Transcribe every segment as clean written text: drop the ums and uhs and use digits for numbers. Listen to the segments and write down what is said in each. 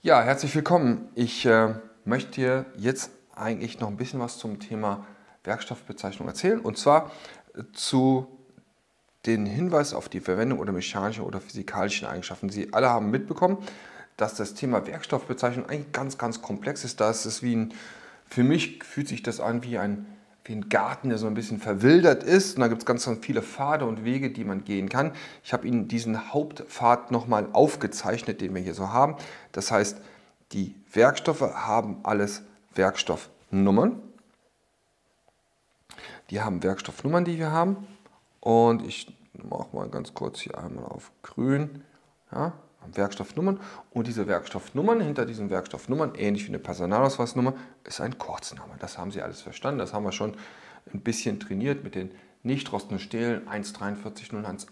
Ja, herzlich willkommen. Ich möchte dir jetzt eigentlich noch ein bisschen was zum Thema Werkstoffbezeichnung erzählen, und zwar zu den Hinweis auf die Verwendung oder mechanische oder physikalischen Eigenschaften. Sie alle haben mitbekommen, dass das Thema Werkstoffbezeichnung eigentlich ganz komplex ist. Da ist es für mich fühlt sich das an wie ein Garten, der so ein bisschen verwildert ist. Und da gibt es ganz viele Pfade und Wege, die man gehen kann. Ich habe Ihnen diesen Hauptpfad nochmal aufgezeichnet, den wir hier so haben. Das heißt, die Werkstoffe haben alles Werkstoffnummern. Die haben Werkstoffnummern, die wir haben. Und ich mache mal ganz kurz hier einmal auf grün. Ja, Werkstoffnummern. Und diese Werkstoffnummern, hinter diesen Werkstoffnummern, ähnlich wie eine Personalausweisnummer, ist ein Kurzname. Das haben Sie alles verstanden. Das haben wir schon ein bisschen trainiert mit den nicht rostenden Stählen 14301,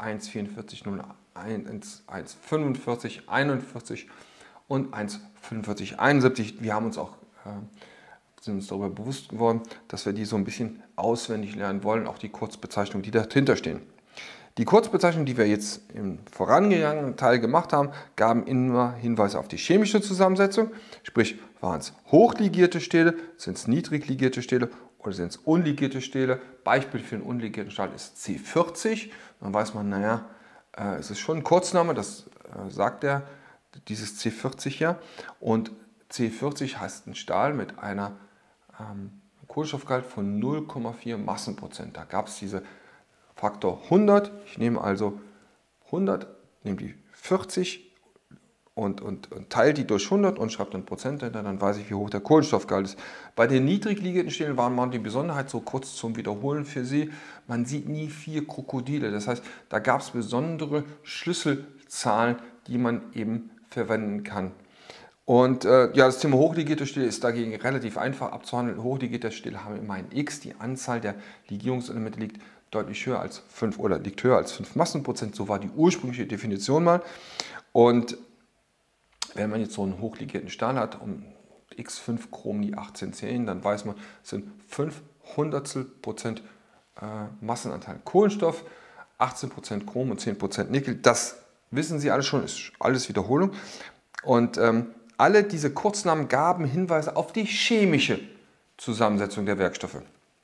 14401, 145, 41 und 14571. Wir haben uns auch sind uns darüber bewusst geworden, dass wir die so ein bisschen auswendig lernen wollen, auch die Kurzbezeichnungen, die dahinter stehen. Die Kurzbezeichnungen, die wir jetzt im vorangegangenen Teil gemacht haben, gaben immer Hinweise auf die chemische Zusammensetzung, sprich, waren es hochligierte Stähle, sind es niedrigligierte Stähle oder sind es unligierte Stähle. Beispiel für einen unligierten Stahl ist C40. Dann weiß man, naja, es ist schon ein Kurzname, das sagt er, dieses C40 ja. Und C40 heißt ein Stahl mit einer Kohlenstoffgehalt von 0,4 Massenprozent. Da gab es diese Faktor 100. Ich nehme also 100, nehme die 40 und teile die durch 100 und schreibe dann Prozent dahinter, dann weiß ich, wie hoch der Kohlenstoffgehalt ist. Bei den niedrigliegenden Stählen war die Besonderheit, so kurz zum Wiederholen für Sie, man sieht nie 4 Krokodile. Das heißt, da gab es besondere Schlüsselzahlen, die man eben verwenden kann. Und ja, das Thema hochligierte Stähle ist dagegen relativ einfach abzuhandeln. Hochligierte Stähle haben immer ein X, die Anzahl der Legierungselemente liegt deutlich höher als 5 oder liegt höher als 5 Massenprozent. So war die ursprüngliche Definition mal. Und wenn man jetzt so einen hochligierten Stahl hat, um X5 Chrom nie 1810, dann weiß man, es sind 5 Hundertstel% Massenanteil Kohlenstoff, 18% Chrom und 10% Nickel. Das wissen Sie alle schon, ist alles Wiederholung. Und alle diese Kurznamen gaben Hinweise auf die chemische Zusammensetzung der Werkstoffe.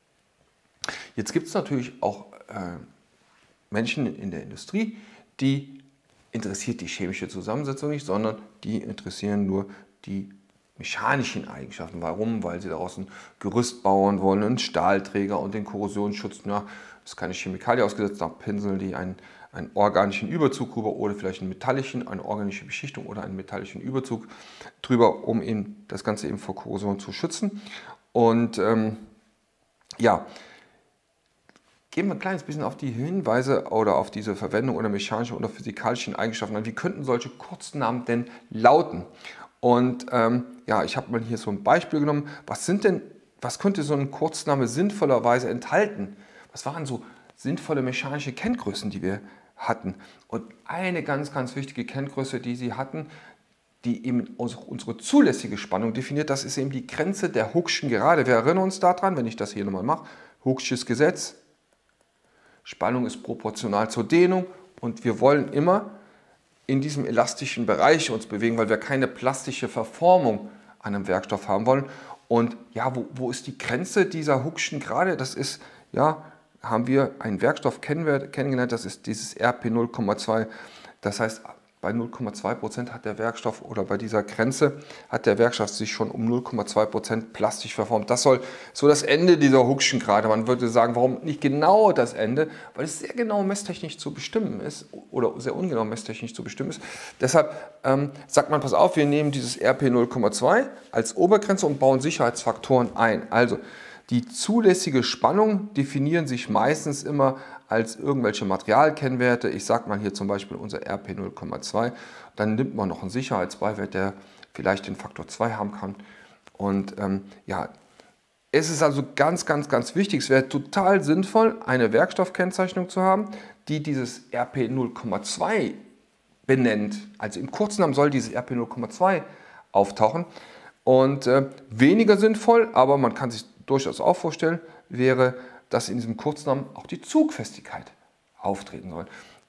Jetzt gibt es natürlich auch Menschen in der Industrie, die interessiert die chemische Zusammensetzung nicht, sondern die interessieren nur die mechanischen Eigenschaften. Warum? Weil sie daraus ein Gerüst bauen wollen, einen Stahlträger und den Korrosionsschutz. Ja, ist keine Chemikalie ausgesetzt, da pinseln die einen organischen Überzug drüber oder vielleicht eine organische Beschichtung oder einen metallischen Überzug drüber, um eben das Ganze eben vor Korrosion zu schützen. Und ja, gehen wir ein kleines bisschen auf die Hinweise oder auf diese Verwendung oder mechanischen oder physikalischen Eigenschaften an. Wie könnten solche Kurznamen denn lauten? Und ja, ich habe mal hier so ein Beispiel genommen. Was könnte so ein Kurzname sinnvollerweise enthalten? Was waren so sinnvolle mechanische Kenngrößen, die wir hatten? Und eine ganz wichtige Kenngröße, die sie hatten, die eben unsere zulässige Spannung definiert, das ist eben die Grenze der Hooke'schen Gerade. Wir erinnern uns daran, wenn ich das hier nochmal mache, Hooke'sches Gesetz. Spannung ist proportional zur Dehnung und wir wollen immer in diesem elastischen Bereich uns bewegen, weil wir keine plastische Verformung an einem Werkstoff haben wollen. Und ja, wo ist die Grenze dieser Hooke'schen Gerade? Das ist, ja, haben wir einen Werkstoff kennengelernt, das ist dieses RP 0,2. Das heißt, bei 0,2% hat der Werkstoff oder bei dieser Grenze hat der Werkstoff sich schon um 0,2% plastisch verformt. Das soll so das Ende dieser Hooke'schen Gerade. Man würde sagen, warum nicht genau das Ende? Weil es sehr genau messtechnisch zu bestimmen ist oder sehr ungenau messtechnisch zu bestimmen ist. Deshalb sagt man, pass auf, wir nehmen dieses RP 0,2 als Obergrenze und bauen Sicherheitsfaktoren ein. Also die zulässige Spannung definieren sich meistens immer als irgendwelche Materialkennwerte. Ich sage mal hier zum Beispiel unser RP 0,2. Dann nimmt man noch einen Sicherheitsbeiwert, der vielleicht den Faktor 2 haben kann. Und ja, es ist also ganz wichtig, es wäre total sinnvoll, eine Werkstoffkennzeichnung zu haben, die dieses RP 0,2 benennt. Also im Kurznamen soll dieses RP 0,2 auftauchen. Und weniger sinnvoll, aber man kann sich durchaus auch vorstellen, wäre, dass in diesem Kurznamen auch die Zugfestigkeit auftreten soll.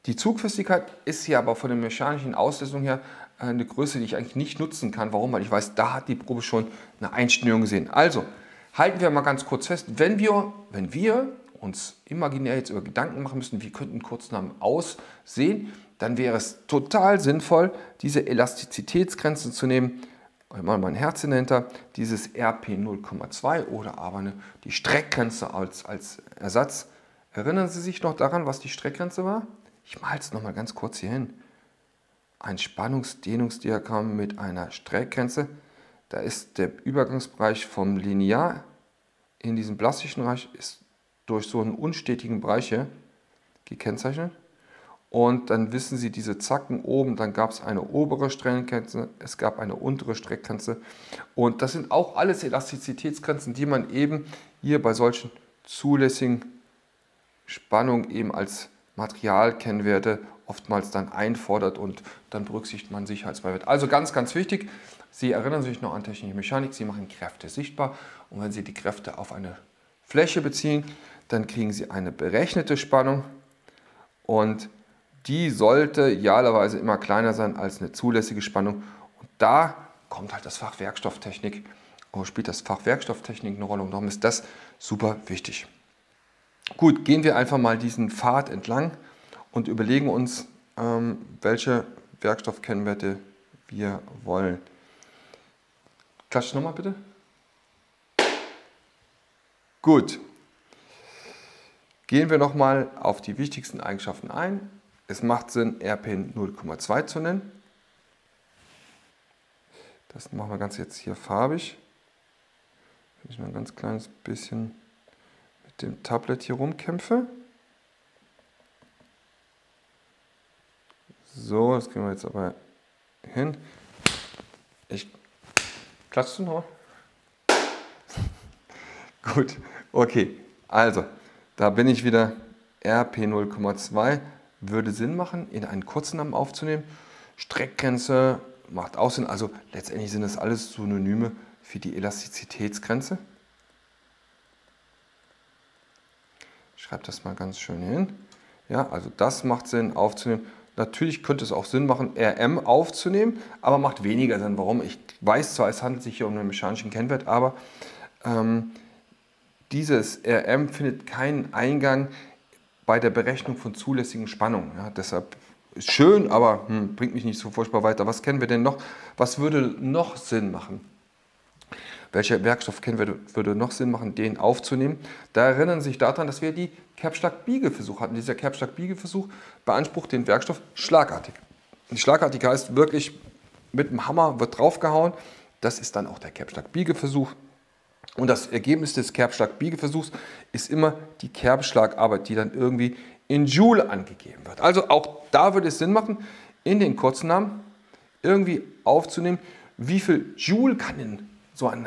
Die Zugfestigkeit ist hier aber von der mechanischen Auslösung her eine Größe, die ich eigentlich nicht nutzen kann. Warum? Weil ich weiß, da hat die Probe schon eine Einstellung gesehen. Also halten wir mal ganz kurz fest, wenn wir uns imaginär jetzt über Gedanken machen müssen, wie könnten Kurznamen aussehen, dann wäre es total sinnvoll, diese Elastizitätsgrenzen zu nehmen. Ich mache mal ein Herz dahinter, dieses RP 0,2 oder aber die Streckgrenze als Ersatz. Erinnern Sie sich noch daran, was die Streckgrenze war? Ich male es nochmal ganz kurz hier hin. Ein Spannungsdehnungsdiagramm mit einer Streckgrenze. Da ist der Übergangsbereich vom Linear in diesem plastischen Bereich ist durch so einen unstetigen Bereich hier gekennzeichnet. Und dann wissen Sie, diese Zacken oben, dann gab es eine obere Streckgrenze, es gab eine untere Streckgrenze. Und das sind auch alles Elastizitätsgrenzen, die man eben hier bei solchen zulässigen Spannungen eben als Materialkennwerte oftmals dann einfordert und dann berücksichtigt man Sicherheitsbeiwert. Also ganz, ganz wichtig, Sie erinnern sich noch an technische Mechanik, Sie machen Kräfte sichtbar und wenn Sie die Kräfte auf eine Fläche beziehen, dann kriegen Sie eine berechnete Spannung und die sollte idealerweise immer kleiner sein als eine zulässige Spannung. Und da kommt halt das Fach Werkstofftechnik, oder spielt das Fach Werkstofftechnik eine Rolle und darum ist das super wichtig. Gut, gehen wir einfach mal diesen Pfad entlang und überlegen uns, welche Werkstoffkennwerte wir wollen. Klatsch nochmal bitte. Gut. Gehen wir nochmal auf die wichtigsten Eigenschaften ein. Es macht Sinn, RP 0,2 zu nennen. Das machen wir ganz jetzt hier farbig. Wenn ich mal ein ganz kleines bisschen mit dem Tablet hier rumkämpfe. So, das kriegen wir jetzt aber hin. Klatschst du noch? Gut, okay. Also, da bin ich wieder. RP 0,2 würde Sinn machen, in einen Kurznamen aufzunehmen. Streckgrenze macht auch Sinn. Also letztendlich sind das alles Synonyme für die Elastizitätsgrenze. Ich schreibe das mal ganz schön hin. Ja, also das macht Sinn aufzunehmen. Natürlich könnte es auch Sinn machen, RM aufzunehmen, aber macht weniger Sinn. Warum? Ich weiß zwar, es handelt sich hier um einen mechanischen Kennwert, aber dieses RM findet keinen Eingang bei der Berechnung von zulässigen Spannungen. Ja, deshalb ist schön, aber bringt mich nicht so furchtbar weiter. Was kennen wir denn noch? Was würde noch Sinn machen? Welcher Werkstoffkennwert würde noch Sinn machen, den aufzunehmen? Da erinnern Sie sich daran, dass wir die Kerbschlag-Biegeversuch hatten. Dieser Kerbschlag-Biegeversuch beansprucht den Werkstoff schlagartig. Und schlagartig heißt wirklich, mit dem Hammer wird draufgehauen. Das ist dann auch der Kerbschlag-Biegeversuch. Und das Ergebnis des Kerbschlag-Biegeversuchs ist immer die Kerbschlagarbeit, die dann irgendwie in Joule angegeben wird. Also auch da würde es Sinn machen, in den Kurznamen irgendwie aufzunehmen, wie viel Joule kann denn so ein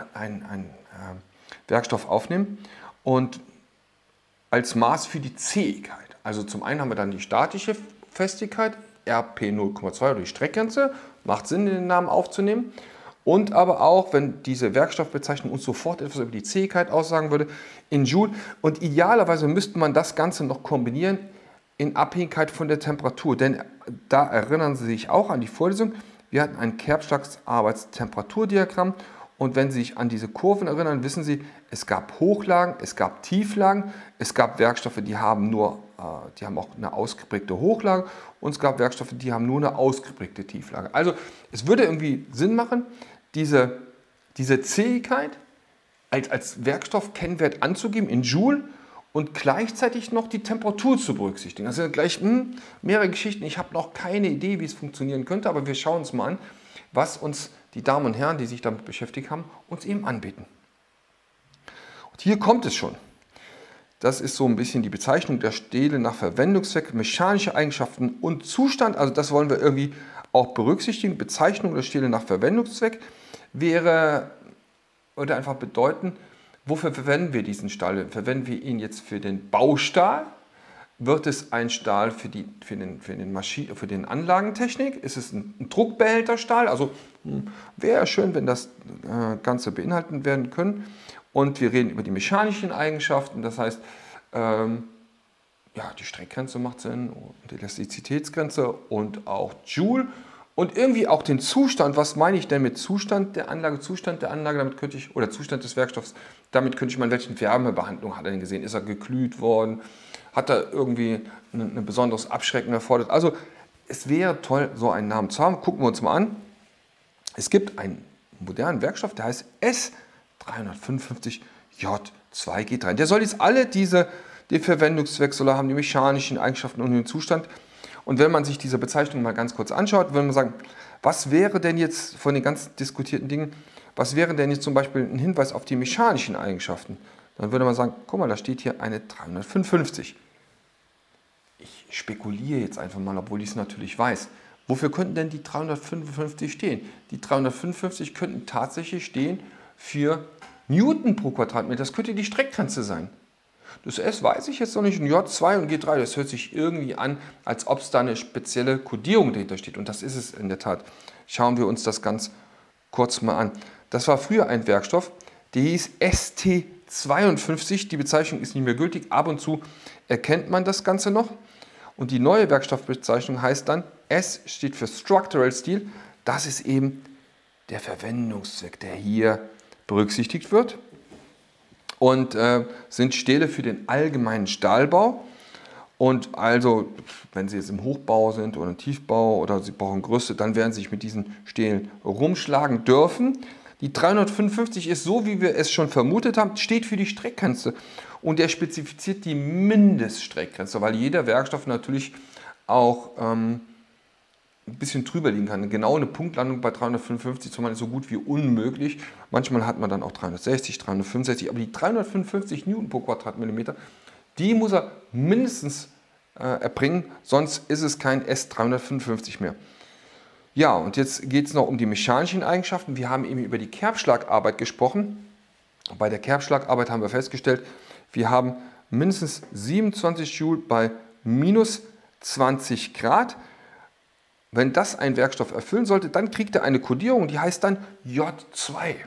Werkstoff aufnehmen und als Maß für die Zähigkeit. Also zum einen haben wir dann die statische Festigkeit, RP 0,2 oder die Streckgrenze, macht Sinn, den Namen aufzunehmen. Und aber auch, wenn diese Werkstoffbezeichnung uns sofort etwas über die Zähigkeit aussagen würde, in Joule. Und idealerweise müsste man das Ganze noch kombinieren in Abhängigkeit von der Temperatur. Denn da erinnern Sie sich auch an die Vorlesung, wir hatten ein Kerbschlagsarbeitstemperaturdiagramm. Und wenn Sie sich an diese Kurven erinnern, wissen Sie, es gab Hochlagen, es gab Tieflagen, es gab Werkstoffe, die haben auch eine ausgeprägte Hochlage und es gab Werkstoffe, die haben nur eine ausgeprägte Tieflage. Also es würde irgendwie Sinn machen, diese Zähigkeit als Werkstoffkennwert anzugeben in Joule und gleichzeitig noch die Temperatur zu berücksichtigen. Das sind gleich mehrere Geschichten. Ich habe noch keine Idee, wie es funktionieren könnte, aber wir schauen uns mal an, was uns die Damen und Herren, die sich damit beschäftigt haben, uns eben anbieten. Und hier kommt es schon. Das ist so ein bisschen die Bezeichnung der Stähle nach Verwendungszweck, mechanische Eigenschaften und Zustand. Also das wollen wir irgendwie auch berücksichtigen. Bezeichnung der Stähle nach Verwendungszweck würde einfach bedeuten, wofür verwenden wir diesen Stahl? Verwenden wir ihn jetzt für den Baustahl? Wird es ein Stahl für den Anlagentechnik? Ist es ein Druckbehälterstahl? Also wäre schön, wenn das Ganze beinhaltet werden können. Und wir reden über die mechanischen Eigenschaften, das heißt, ja, die Streckgrenze macht Sinn und die Elastizitätsgrenze und auch Joule und irgendwie auch den Zustand. Was meine ich denn mit Zustand der Anlage? Zustand der Anlage, damit könnte ich, oder Zustand des Werkstoffs, damit könnte ich mal, welche Wärmebehandlung hat er denn gesehen? Ist er geglüht worden? Hat er irgendwie ein besonderes Abschrecken erfordert? Also es wäre toll, so einen Namen zu haben. Gucken wir uns mal an. Es gibt einen modernen Werkstoff, der heißt S355J2G3. Der soll jetzt alle die Verwendungszwecksolar haben, die mechanischen Eigenschaften und den Zustand. Und wenn man sich diese Bezeichnung mal ganz kurz anschaut, würde man sagen, was wäre denn jetzt von den ganz diskutierten Dingen, was wäre denn jetzt zum Beispiel ein Hinweis auf die mechanischen Eigenschaften? Dann würde man sagen, guck mal, da steht hier eine 355. Ich spekuliere jetzt einfach mal, obwohl ich es natürlich weiß. Wofür könnten denn die 355 stehen? Die 355 könnten tatsächlich stehen für Newton pro Quadratmeter. Das könnte die Streckgrenze sein. Das S weiß ich jetzt noch nicht, ein J2 und G3, das hört sich irgendwie an, als ob es da eine spezielle Kodierung dahinter steht. Und das ist es in der Tat. Schauen wir uns das ganz kurz mal an. Das war früher ein Werkstoff, der hieß ST52. Die Bezeichnung ist nicht mehr gültig. Ab und zu erkennt man das Ganze noch. Und die neue Werkstoffbezeichnung heißt dann, S steht für Structural Steel. Das ist eben der Verwendungszweck, der hier berücksichtigt wird. Und sind Stähle für den allgemeinen Stahlbau. Und also, wenn Sie jetzt im Hochbau sind oder im Tiefbau oder Sie brauchen Gerüste, dann werden Sie sich mit diesen Stählen rumschlagen dürfen. Die 355 ist so, wie wir es schon vermutet haben, steht für die Streckgrenze. Und der spezifiziert die Mindeststreckgrenze, weil jeder Werkstoff natürlich auch ein bisschen drüber liegen kann. Genau eine Punktlandung bei 355 ist so gut wie unmöglich. Manchmal hat man dann auch 360, 365, aber die 355 Newton pro Quadratmillimeter, die muss er mindestens erbringen, sonst ist es kein S355 mehr. Ja, und jetzt geht es noch um die mechanischen Eigenschaften. Wir haben eben über die Kerbschlagarbeit gesprochen. Bei der Kerbschlagarbeit haben wir festgestellt, wir haben mindestens 27 Joule bei minus 20 Grad. Wenn das ein Werkstoff erfüllen sollte, dann kriegt er eine Kodierung, die heißt dann J2.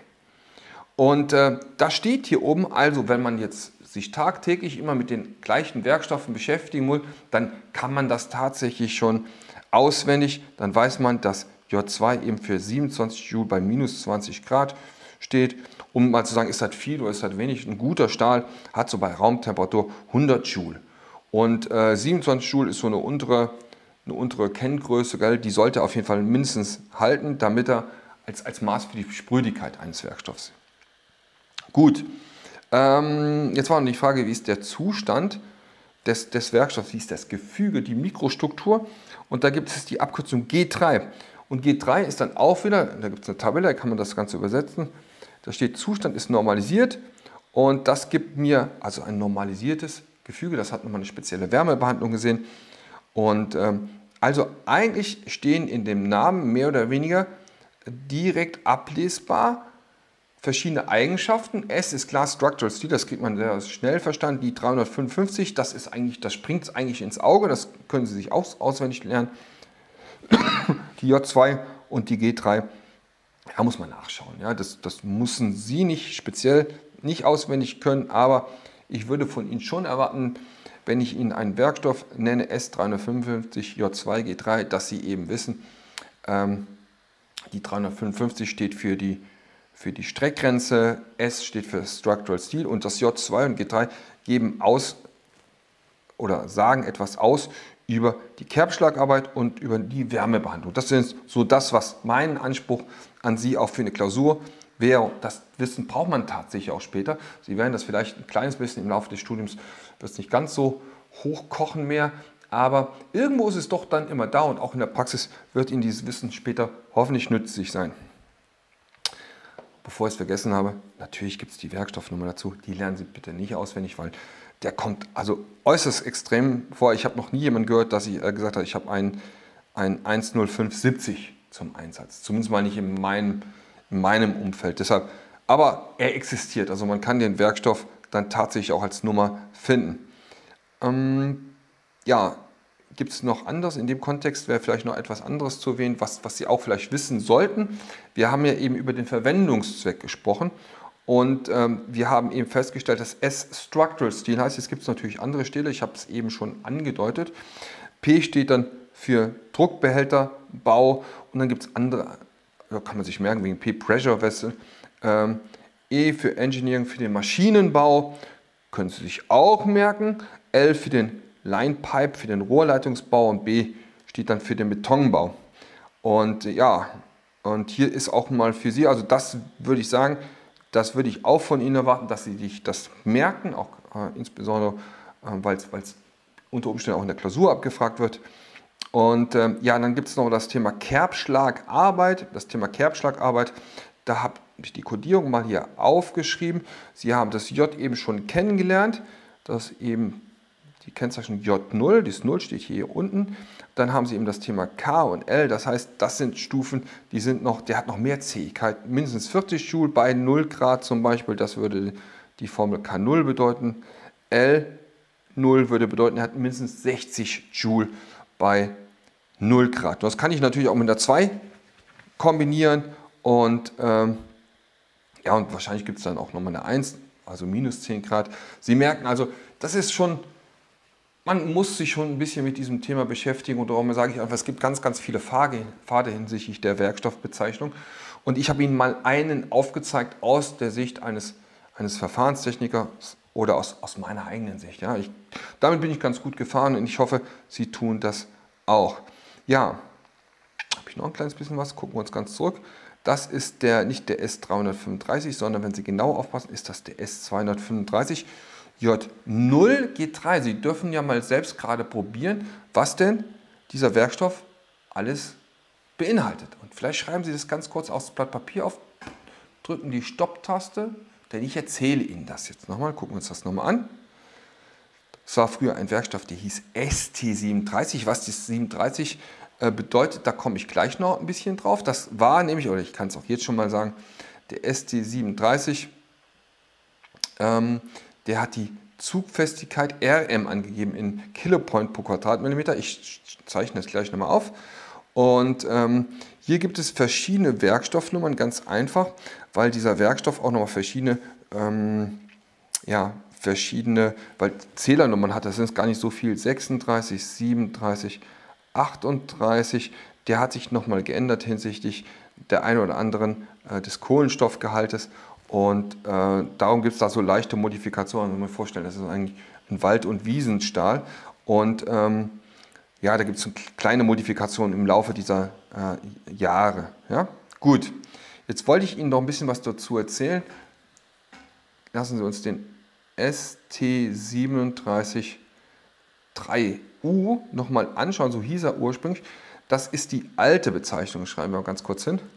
Und da steht hier oben, also wenn man jetzt sich tagtäglich immer mit den gleichen Werkstoffen beschäftigen muss, dann kann man das tatsächlich schon auswendig. Dann weiß man, dass J2 eben für 27 Joule bei minus 20 Grad steht. Um mal zu sagen, ist das viel oder ist das wenig? Ein guter Stahl hat so bei Raumtemperatur 100 Joule. Und 27 Joule ist so eine untere Kenngröße, gell? Die sollte auf jeden Fall mindestens halten, damit er als Maß für die Sprödigkeit eines Werkstoffs. Gut, jetzt war noch die Frage, wie ist der Zustand des Werkstoffs, wie ist das Gefüge, die Mikrostruktur, und da gibt es die Abkürzung G3. Und G3 ist dann auch wieder, da gibt es eine Tabelle, da kann man das Ganze übersetzen, da steht Zustand ist normalisiert und das gibt mir also ein normalisiertes Gefüge, das hat nochmal eine spezielle Wärmebehandlung gesehen. Und also eigentlich stehen in dem Namen mehr oder weniger direkt ablesbar verschiedene Eigenschaften. S ist klar Structural Steel, das kriegt man sehr schnell verstanden. Die 355, das springt es eigentlich ins Auge, das können Sie sich auch auswendig lernen. Die J2 und die G3, da muss man nachschauen. Ja, das müssen Sie nicht speziell nicht auswendig können, aber ich würde von Ihnen schon erwarten, wenn ich Ihnen einen Werkstoff nenne, S355 J2G3, dass Sie eben wissen, die 355 steht für die Streckgrenze, S steht für Structural Steel und das J2 und G3 geben aus oder sagen etwas aus über die Kerbschlagarbeit und über die Wärmebehandlung. Das ist so das, was mein Anspruch an Sie auch für eine Klausur wäre. Das Wissen braucht man tatsächlich auch später. Sie werden das vielleicht ein kleines bisschen im Laufe des Studiums, wird es nicht ganz so hochkochen mehr, aber irgendwo ist es doch dann immer da und auch in der Praxis wird Ihnen dieses Wissen später hoffentlich nützlich sein. Bevor ich es vergessen habe, natürlich gibt es die Werkstoffnummer dazu, die lernen Sie bitte nicht auswendig, weil der kommt also äußerst extrem vor. Ich habe noch nie jemanden gehört, dass ich gesagt habe, ich habe einen 10570 zum Einsatz. Zumindest mal nicht in meinem Umfeld. Deshalb, aber er existiert, also man kann den Werkstoff dann tatsächlich auch als Nummer finden. Ja, gibt es noch anderes? In dem Kontext wäre vielleicht noch etwas anderes zu erwähnen, was Sie auch vielleicht wissen sollten. Wir haben ja eben über den Verwendungszweck gesprochen Und wir haben eben festgestellt, dass S Structural Steel heißt. Jetzt gibt es natürlich andere Stähle, ich habe es eben schon angedeutet. P steht dann für Druckbehälterbau und dann gibt es andere, da kann man sich merken, wegen P Pressure Vessel. E für Engineering, für den Maschinenbau, können Sie sich auch merken. L für den Line Pipe, für den Rohrleitungsbau und B steht dann für den Betonbau. Und ja, und hier ist auch mal für Sie, also das würde ich sagen, das würde ich auch von Ihnen erwarten, dass Sie sich das merken, auch insbesondere, weil es unter Umständen auch in der Klausur abgefragt wird. Und ja, dann gibt es noch das Thema Kerbschlagarbeit. Das Thema Kerbschlagarbeit, da habe ich die Kodierung mal hier aufgeschrieben. Sie haben das J eben schon kennengelernt. Das ist eben die Kennzeichnung J0, das 0 steht hier unten. Dann haben Sie eben das Thema K und L, das heißt, das sind Stufen, die sind noch, der hat noch mehr Zähigkeit, mindestens 40 Joule bei 0 Grad zum Beispiel, das würde die Formel K0 bedeuten. L0 würde bedeuten, er hat mindestens 60 Joule bei 0 Grad. Das kann ich natürlich auch mit der 2 kombinieren und ja, und wahrscheinlich gibt es dann auch nochmal eine 1, also minus 10 Grad. Sie merken also, das ist schon, man muss sich schon ein bisschen mit diesem Thema beschäftigen und darum sage ich einfach, es gibt ganz, ganz viele Pfade hinsichtlich der Werkstoffbezeichnung. Und ich habe Ihnen mal einen aufgezeigt aus der Sicht eines Verfahrenstechnikers oder aus meiner eigenen Sicht. Ja, damit bin ich ganz gut gefahren und ich hoffe, Sie tun das auch. Ja, habe ich noch ein kleines bisschen was, gucken wir uns ganz zurück. Das ist nicht der S335, sondern wenn Sie genau aufpassen, ist das der S235. J0 G3. Sie dürfen ja mal selbst gerade probieren, was denn dieser Werkstoff alles beinhaltet. Und vielleicht schreiben Sie das ganz kurz aufs Blatt Papier auf, drücken die Stopp-Taste, denn ich erzähle Ihnen das jetzt nochmal. Gucken wir uns das nochmal an. Es war früher ein Werkstoff, der hieß ST37. Was das 37 bedeutet, da komme ich gleich noch ein bisschen drauf. Das war nämlich, oder ich kann es auch jetzt schon mal sagen, der ST37, der hat die Zugfestigkeit RM angegeben in Kilopoint pro Quadratmillimeter. Ich zeichne das gleich nochmal auf. Und hier gibt es verschiedene Werkstoffnummern, ganz einfach, weil dieser Werkstoff auch nochmal verschiedene, weil Zählernummern hat. Das sind gar nicht so viel. 36, 37, 38. Der hat sich nochmal geändert hinsichtlich der einen oder anderen des Kohlenstoffgehaltes. Und darum gibt es da so leichte Modifikationen. Wenn man sich vorstellen, das ist eigentlich ein Wald- und Wiesenstahl. Und ja, da gibt es kleine Modifikationen im Laufe dieser Jahre. Ja? Gut, jetzt wollte ich Ihnen noch ein bisschen was dazu erzählen. Lassen Sie uns den ST373U nochmal anschauen. So hieß er ursprünglich. Das ist die alte Bezeichnung. Schreiben wir mal ganz kurz hin.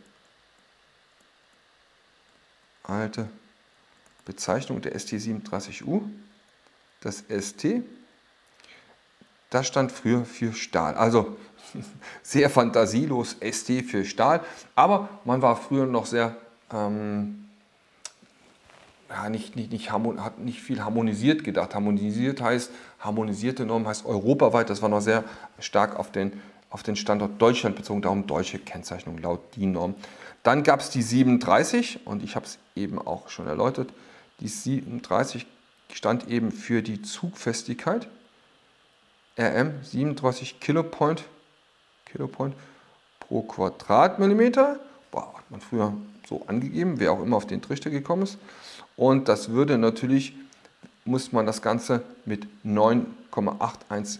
Alte Bezeichnung der ST37U. Das ST, das stand früher für Stahl. Also sehr fantasielos, ST für Stahl. Aber man war früher noch sehr, hat nicht viel harmonisiert gedacht. Harmonisiert heißt, harmonisierte Norm heißt europaweit. Das war noch sehr stark auf den Standort Deutschland bezogen, darum deutsche Kennzeichnung laut DIN Norm. Dann gab es die 37 und ich habe es eben auch schon erläutert. Die 37 stand eben für die Zugfestigkeit. RM 37 Kilopoint pro Quadratmillimeter. Boah, hat man früher so angegeben, wer auch immer auf den Trichter gekommen ist. Und das würde natürlich, muss man das Ganze mit 9,81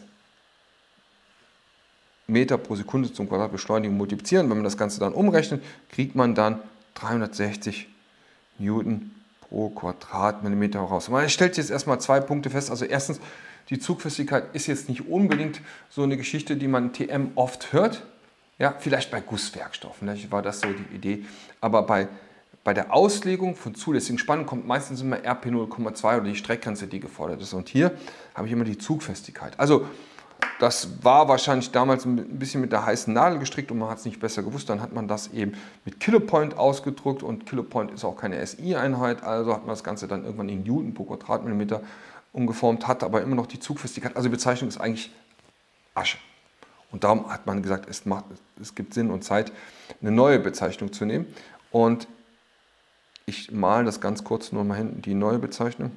Meter pro Sekunde zum Quadratbeschleunigung multiplizieren. Wenn man das Ganze dann umrechnet, kriegt man dann 360 Newton pro Quadratmillimeter raus. Man stellt jetzt erstmal 2 Punkte fest. Also erstens, die Zugfestigkeit ist jetzt nicht unbedingt so eine Geschichte, die man TM oft hört. Ja, vielleicht bei Gusswerkstoffen, vielleicht war das so die Idee. Aber bei der Auslegung von zulässigen Spannungen kommt meistens immer RP 0,2 oder die Streckgrenze, die gefordert ist. Und hier habe ich immer die Zugfestigkeit. Also das war wahrscheinlich damals ein bisschen mit der heißen Nadel gestrickt und man hat es nicht besser gewusst. Dann hat man das eben mit Kilopoint ausgedruckt und Kilopoint ist auch keine SI-Einheit. Also hat man das Ganze dann irgendwann in Newton pro Quadratmillimeter umgeformt, hat aber immer noch die Zugfestigkeit. Also die Bezeichnung ist eigentlich Asche. Und darum hat man gesagt, es gibt Sinn und Zeit, eine neue Bezeichnung zu nehmen. Und Ich male das ganz kurz nur mal hinten, die neue Bezeichnung.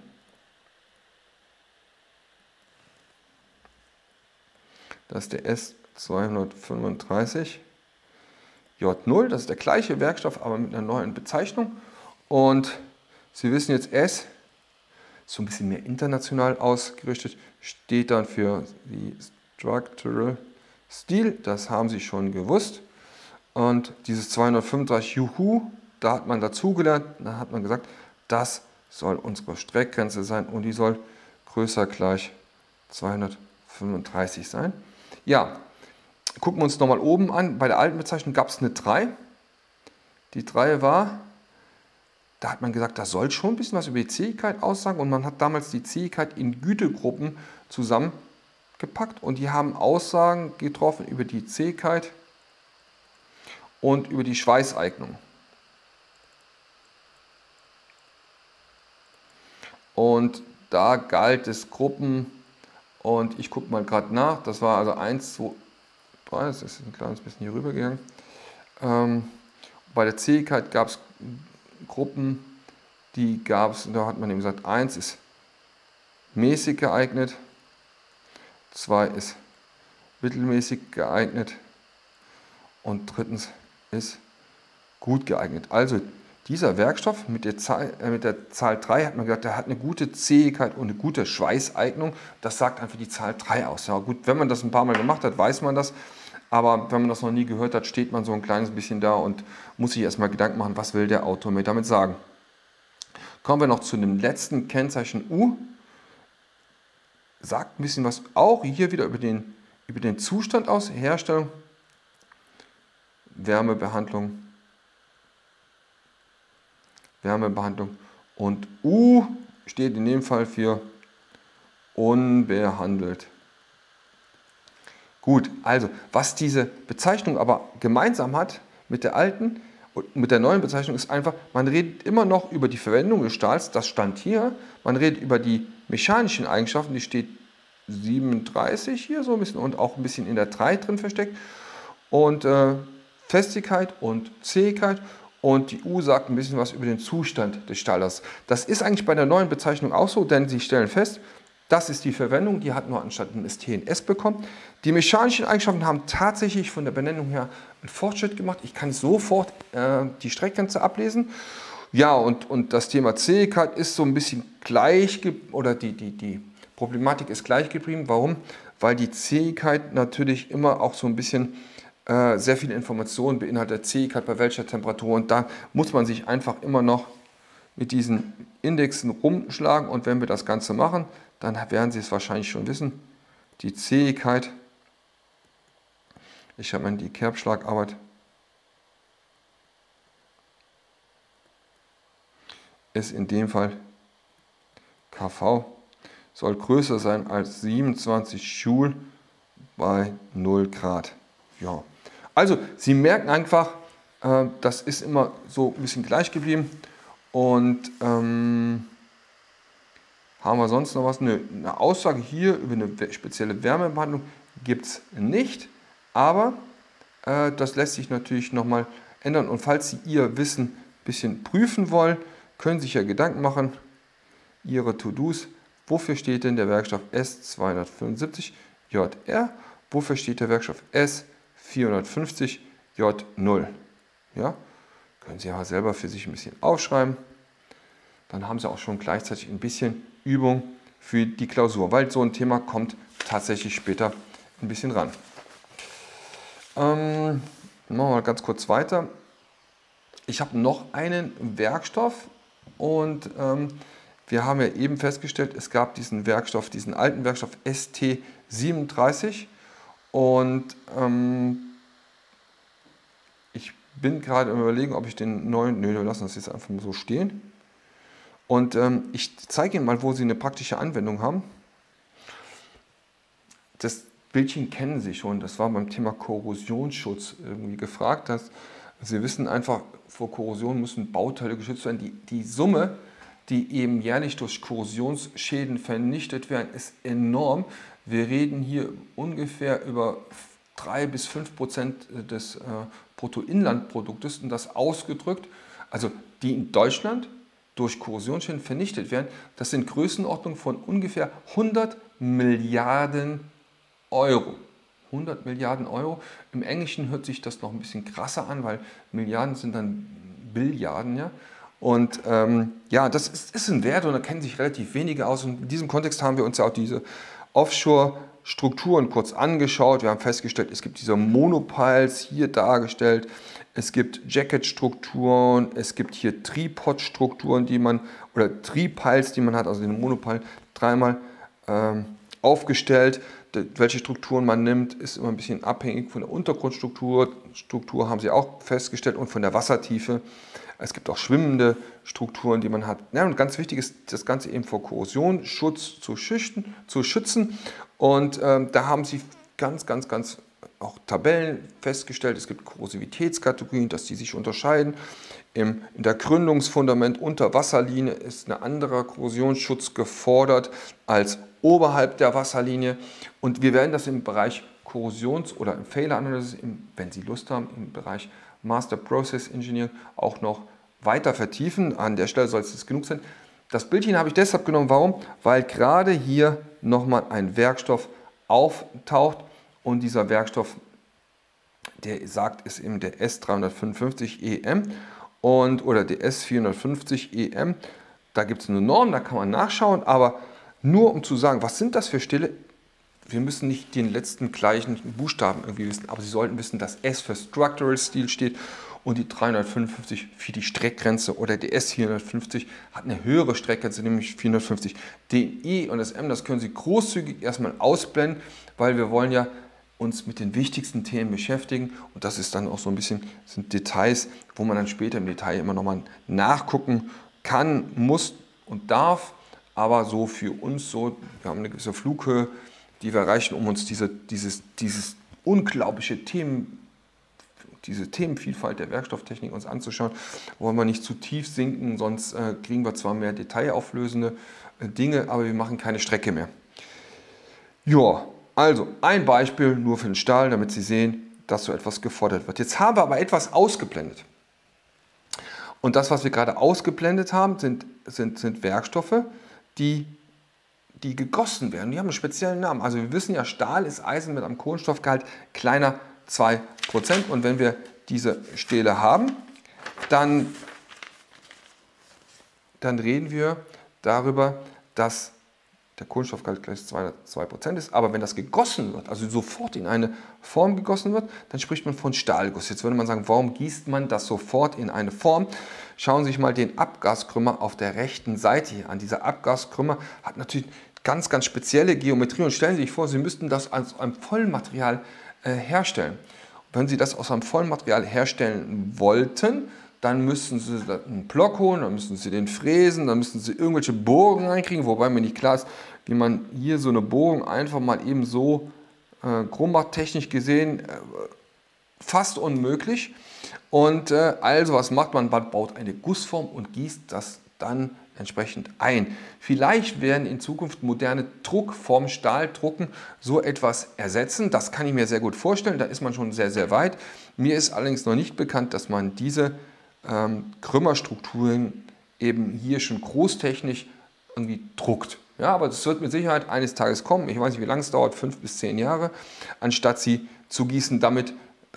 Das ist der S235 J0. Das ist der gleiche Werkstoff, aber mit einer neuen Bezeichnung. Und Sie wissen jetzt, S, so ein bisschen mehr international ausgerichtet, steht dann für die Structural Steel. Das haben Sie schon gewusst. Und dieses 235 Juhu, da hat man dazugelernt, da hat man gesagt, das soll unsere Streckgrenze sein und die soll größer gleich 235 sein. Ja, gucken wir uns nochmal oben an. Bei der alten Bezeichnung gab es eine 3. Die 3 war, da hat man gesagt, da soll schon ein bisschen was über die Zähigkeit aussagen und man hat damals die Zähigkeit in Gütegruppen zusammengepackt und die haben Aussagen getroffen über die Zähigkeit und über die Schweißeignung. Und da galt es Gruppen und ich gucke mal gerade nach, das war also 1, 2, 3, das ist ein kleines bisschen hier rüber gegangen. Bei der Zähigkeit gab es Gruppen, die gab es, da hat man eben gesagt, 1 ist mäßig geeignet, 2 ist mittelmäßig geeignet und drittens ist gut geeignet. Also dieser Werkstoff mit der Zahl 3 hat man gesagt, der hat eine gute Zähigkeit und eine gute Schweißeignung. Das sagt einfach die Zahl 3 aus. Ja gut, wenn man das ein paar Mal gemacht hat, weiß man das. Aber wenn man das noch nie gehört hat, steht man so ein kleines bisschen da und muss sich erstmal Gedanken machen, was will der Autor mir damit sagen. Kommen wir noch zu dem letzten Kennzeichen U. Sagt ein bisschen was auch hier wieder über den Zustand aus. Herstellung, Wärmebehandlung und U steht in dem Fall für unbehandelt. Gut, also was diese Bezeichnung aber gemeinsam hat mit der alten und mit der neuen Bezeichnung ist einfach, man redet immer noch über die Verwendung des Stahls, das stand hier, man redet über die mechanischen Eigenschaften, die steht 37 hier so ein bisschen und auch ein bisschen in der 3 drin versteckt und Festigkeit und Zähigkeit. Und die U sagt ein bisschen was über den Zustand des Stahls. Das ist eigentlich bei der neuen Bezeichnung auch so, denn Sie stellen fest, das ist die Verwendung, die hat nur anstatt ein ST ein S bekommen. Die mechanischen Eigenschaften haben tatsächlich von der Benennung her einen Fortschritt gemacht. Ich kann sofort die Streckgrenze ablesen. Ja, und das Thema Zähigkeit ist so ein bisschen gleich, oder die Problematik ist gleich geblieben. Warum? Weil die Zähigkeit natürlich immer auch so ein bisschen sehr viele Informationen beinhaltet, Zähigkeit bei welcher Temperatur und da muss man sich einfach immer noch mit diesen Indexen rumschlagen und wenn wir das Ganze machen, dann werden Sie es wahrscheinlich schon wissen, die Zähigkeit, ich habe mal die Kerbschlagarbeit, ist in dem Fall kV, soll größer sein als 27 Joule bei 0 Grad. Ja. Also, Sie merken einfach, das ist immer so ein bisschen gleich geblieben. Und haben wir sonst noch was? Nö, eine Aussage hier über eine spezielle Wärmebehandlung gibt es nicht. Aber das lässt sich natürlich nochmal ändern. Und falls Sie Ihr Wissen ein bisschen prüfen wollen, können Sie sich ja Gedanken machen, Ihre To-Dos, wofür steht denn der Werkstoff S275 JR? Wofür steht der Werkstoff S450 J0? Ja, können Sie ja selber für sich ein bisschen aufschreiben. Dann haben Sie auch schon gleichzeitig ein bisschen Übung für die Klausur, weil so ein Thema kommt tatsächlich später ein bisschen ran. Machen wir mal ganz kurz weiter. Ich habe noch einen Werkstoff und wir haben ja eben festgestellt, es gab diesen Werkstoff, diesen alten Werkstoff ST37 und ich bin gerade am Überlegen, ob ich den neuen, wir lassen das jetzt einfach mal so stehen. Und ich zeige Ihnen mal, wo Sie eine praktische Anwendung haben. Das Bildchen kennen Sie schon, das war beim Thema Korrosionsschutz irgendwie gefragt. Dass Sie wissen einfach, vor Korrosion müssen Bauteile geschützt werden. Die Summe, die eben jährlich durch Korrosionsschäden vernichtet werden, ist enorm. Wir reden hier ungefähr über 3 bis 5% des Bruttoinlandproduktes und das ausgedrückt also die in Deutschland durch Korrosionsschäden vernichtet werden, das sind Größenordnungen von ungefähr 100 Milliarden Euro. 100 Milliarden Euro. Im Englischen hört sich das noch ein bisschen krasser an, weil Milliarden sind dann Billiarden. Ja? Und ja, das ist ein Wert und da kennen sich relativ wenige aus. Und in diesem Kontext haben wir uns ja auch diese Offshore-Strukturen kurz angeschaut. Wir haben festgestellt, es gibt diese Monopiles hier dargestellt. Es gibt Jacket-Strukturen, es gibt hier Tripod-Strukturen, die man, oder Tripiles, die man hat, also den Monopile dreimal aufgestellt. Welche Strukturen man nimmt, ist immer ein bisschen abhängig von der Untergrundstruktur. Struktur haben sie auch festgestellt und von der Wassertiefe. Es gibt auch schwimmende Strukturen, die man hat. Ja, und ganz wichtig ist, das Ganze eben vor Korrosionsschutz zu schützen. Und da haben sie ganz auch Tabellen festgestellt. Es gibt Korrosivitätskategorien, dass die sich unterscheiden. In der Gründungsfundament unter Wasserlinie ist ein anderer Korrosionsschutz gefordert als oberhalb der Wasserlinie. Und wir werden das im Bereich Korrosions- oder im Fehleranalyse, wenn Sie Lust haben, im Bereich Master Process Engineering auch noch weiter vertiefen. An der Stelle soll es jetzt genug sein. Das Bildchen habe ich deshalb genommen. Warum? Weil gerade hier nochmal ein Werkstoff auftaucht und dieser Werkstoff, der sagt, ist eben der S355EM oder der S450EM. Da gibt es eine Norm, da kann man nachschauen, aber nur um zu sagen, was sind das für Stähle, wir müssen nicht den letzten gleichen Buchstaben irgendwie wissen, aber Sie sollten wissen, dass S für Structural Steel steht und die 355 für die Streckgrenze oder der S450 hat eine höhere Streckgrenze, nämlich 450. Den E und das M, das können Sie großzügig erstmal ausblenden, weil wir wollen ja uns mit den wichtigsten Themen beschäftigen und das ist dann auch so ein bisschen, sind Details, wo man dann später im Detail immer nochmal nachgucken kann, muss und darf, aber so für uns so, wir haben eine gewisse Flughöhe, die wir erreichen, um uns diese unglaubliche diese Themenvielfalt der Werkstofftechnik uns anzuschauen, wollen wir nicht zu tief sinken, sonst kriegen wir zwar mehr detailauflösende Dinge, aber wir machen keine Strecke mehr. Ja, also ein Beispiel nur für den Stahl, damit Sie sehen, dass so etwas gefordert wird. Jetzt haben wir aber etwas ausgeblendet. Und das, was wir gerade ausgeblendet haben, sind Werkstoffe, die gegossen werden. Die haben einen speziellen Namen. Also wir wissen ja, Stahl ist Eisen mit einem Kohlenstoffgehalt kleiner 2%. Und wenn wir diese Stähle haben, dann reden wir darüber, dass der Kohlenstoffgehalt gleich 2% ist. Aber wenn das gegossen wird, also sofort in eine Form gegossen wird, dann spricht man von Stahlguss. Jetzt würde man sagen, warum gießt man das sofort in eine Form? Schauen Sie sich mal den Abgaskrümmer auf der rechten Seite hier an. Dieser Abgaskrümmer hat natürlich ganz spezielle Geometrie und stellen Sie sich vor, Sie müssten das aus einem Vollmaterial herstellen. Wenn Sie das aus einem Vollmaterial herstellen wollten, dann müssten Sie einen Block holen, dann müssen Sie den fräsen, dann müssen Sie irgendwelche Bohrungen reinkriegen, wobei mir nicht klar ist, wie man hier so eine Bohrung einfach mal eben so krumm macht, technisch gesehen fast unmöglich. Und also was macht man? Man baut eine Gussform und gießt das dann entsprechend ein. Vielleicht werden in Zukunft moderne Druckformen, Stahldrucken so etwas ersetzen. Das kann ich mir sehr gut vorstellen, da ist man schon sehr weit. Mir ist allerdings noch nicht bekannt, dass man diese Krümmerstrukturen eben hier schon großtechnisch irgendwie druckt. Ja, aber das wird mit Sicherheit eines Tages kommen. Ich weiß nicht, wie lange es dauert, 5 bis 10 Jahre, anstatt sie zu gießen. Damit,